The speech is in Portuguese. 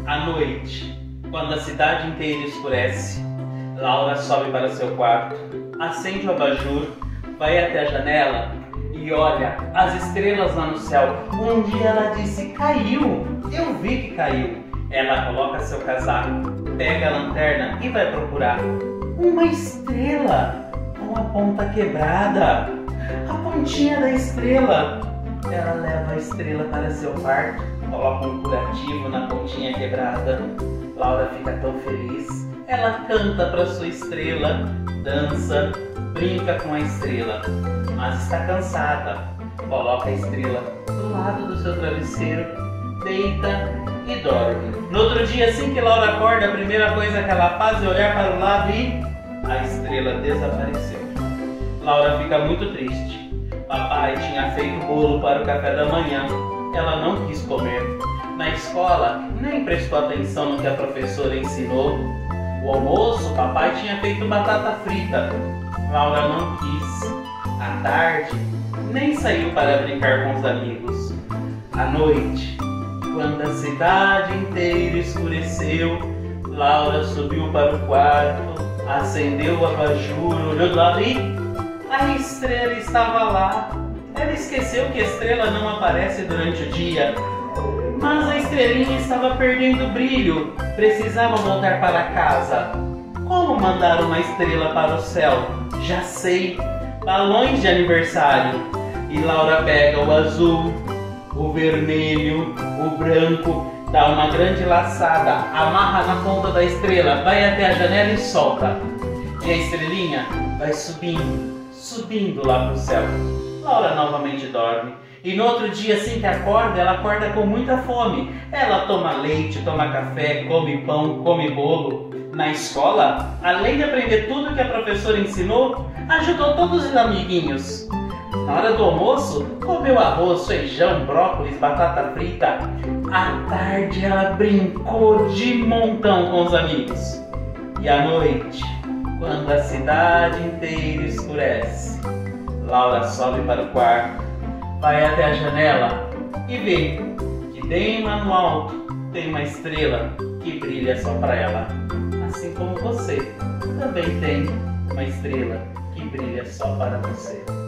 À noite, quando a cidade inteira escurece, Laura sobe para seu quarto, acende o abajur, vai até a janela e olha as estrelas lá no céu. Um dia ela disse: caiu, eu vi que caiu. Ela coloca seu casaco, pega a lanterna e vai procurar. Uma estrela com a ponta quebrada, a pontinha da estrela. Ela leva a estrela para seu quarto, coloca um curativo na pontinha quebrada. Laura fica tão feliz. Ela canta para sua estrela, dança, brinca com a estrela, mas está cansada. Coloca a estrela do lado do seu travesseiro, deita e dorme. No outro dia, assim que Laura acorda, a primeira coisa que ela faz é olhar para o lado e a estrela desapareceu. Laura fica muito triste. Papai tinha feito bolo para o café da manhã. Ela não quis comer. Na escola, nem prestou atenção no que a professora ensinou. O almoço, papai tinha feito batata frita. Laura não quis. À tarde, nem saiu para brincar com os amigos. À noite, quando a cidade inteira escureceu, Laura subiu para o quarto, acendeu o abajur, olhou do lado e a estrela estava lá. Ela esqueceu que a estrela não aparece durante o dia, mas a estrelinha estava perdendo brilho, precisava voltar para casa. Como mandar uma estrela para o céu? Já sei, balões de aniversário. E Laura pega o azul, o vermelho, o branco, dá uma grande laçada, amarra na ponta da estrela, vai até a janela e solta. E a estrelinha vai subindo lá para o céu. Laura novamente dorme. E no outro dia, assim que acorda, ela acorda com muita fome. Ela toma leite, toma café, come pão, come bolo. Na escola, além de aprender tudo que a professora ensinou, ajudou todos os amiguinhos. Na hora do almoço, comeu arroz, feijão, brócolis, batata frita. À tarde, ela brincou de montão com os amigos. E à noite, quando a cidade inteira escurece, Laura sobe para o quarto, vai até a janela e vê que bem lá no alto tem uma estrela que brilha só para ela. Assim como você também tem uma estrela que brilha só para você.